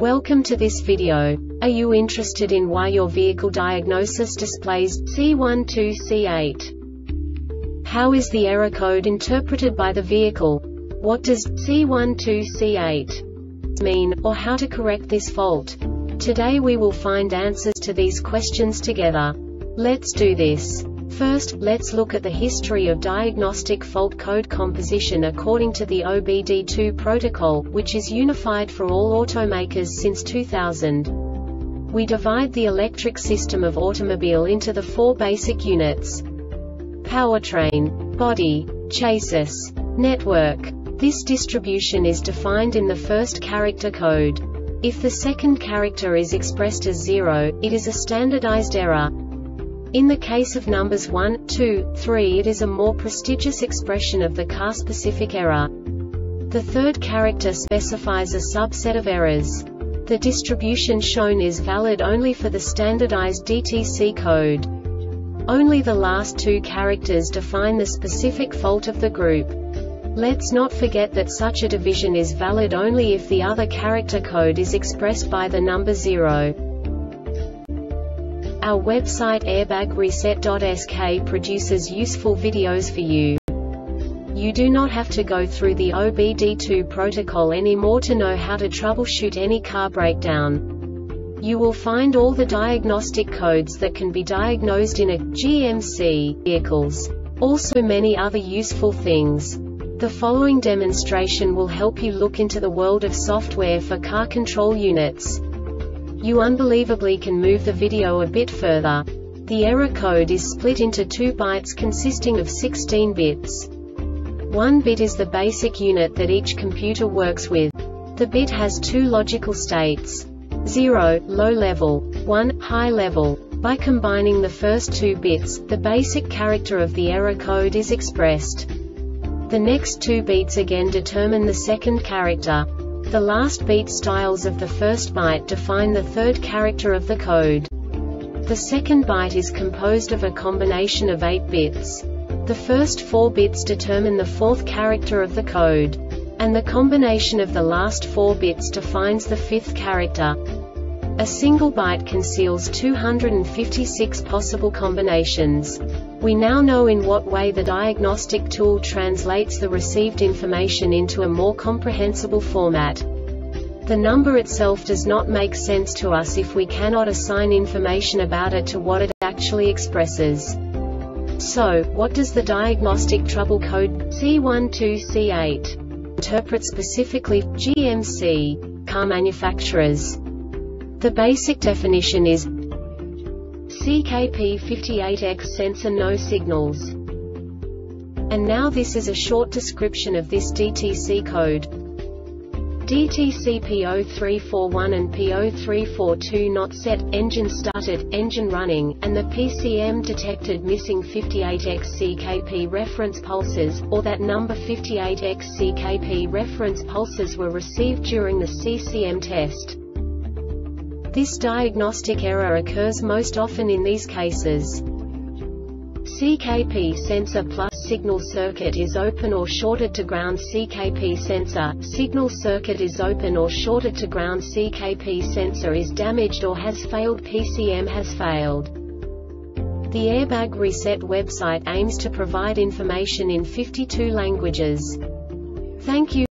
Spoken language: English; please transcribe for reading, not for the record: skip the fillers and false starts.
Welcome to this video. Are you interested in why your vehicle diagnosis displays C12C8? How is the error code interpreted by the vehicle? What does C12C8 mean, or how to correct this fault? Today we will find answers to these questions together. Let's do this. First, let's look at the history of diagnostic fault code composition according to the OBD2 protocol, which is unified for all automakers since 2000. We divide the electric system of automobile into the four basic units: powertrain, body, chassis, network. This distribution is defined in the first character code. If the second character is expressed as 0, it is a standardized error. In the case of numbers 1, 2, 3, it is a more prestigious expression of the car-specific error. The third character specifies a subset of errors. The distribution shown is valid only for the standardized DTC code. Only the last two characters define the specific fault of the group. Let's not forget that such a division is valid only if the other character code is expressed by the number 0. Our website airbagreset.sk produces useful videos for you. You do not have to go through the OBD2 protocol anymore to know how to troubleshoot any car breakdown. You will find all the diagnostic codes that can be diagnosed in a GMC vehicles. Also many other useful things. The following demonstration will help you look into the world of software for car control units. You unbelievably can move the video a bit further. The error code is split into 2 bytes consisting of 16 bits. 1 bit is the basic unit that each computer works with. The bit has 2 logical states: 0, low level, 1, high level. By combining the first 2 bits, the basic character of the error code is expressed. The next 2 beats again determine the second character. The last beat styles of the first byte define the third character of the code. The second byte is composed of a combination of 8 bits. The first 4 bits determine the fourth character of the code. And the combination of the last 4 bits defines the fifth character. A single byte conceals 256 possible combinations. We now know in what way the diagnostic tool translates the received information into a more comprehensible format. The number itself does not make sense to us if we cannot assign information about it to what it actually expresses. So, what does the diagnostic trouble code C12C8 interpret specifically for GMC car manufacturers? The basic definition is CKP58X sensor no signals. And now this is a short description of this DTC code. DTC P0341 and P0342 not set, engine started, engine running, and the PCM detected missing 58X CKP reference pulses, or that number 58X CKP reference pulses were received during the CCM test. This diagnostic error occurs most often in these cases: CKP sensor plus signal circuit is open or shorted to ground. CKP sensor, signal circuit is open or shorted to ground. CKP sensor is damaged or has failed. PCM has failed. The Airbag Reset website aims to provide information in 52 languages. Thank you.